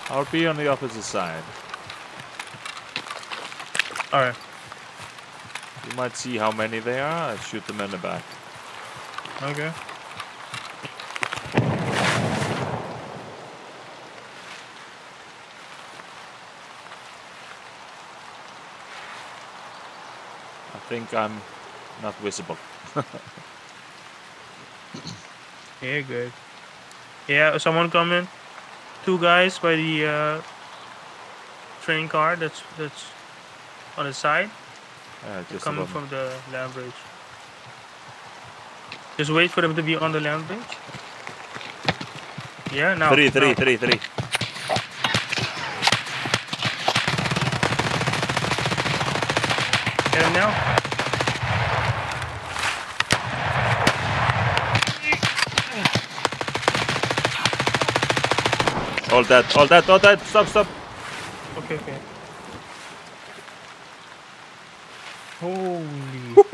I'll be on the opposite side. Alright. You might see how many they are. I shoot them in the back. Okay. I think I'm not visible. Yeah, good. Yeah, someone coming. 2 guys by the train car. That's on the side. Just Coming above me. from the land bridge. Just wait for them to be on the land bridge. Yeah, now. Three. Now. Get him now. All that. Stop. Okay. Holy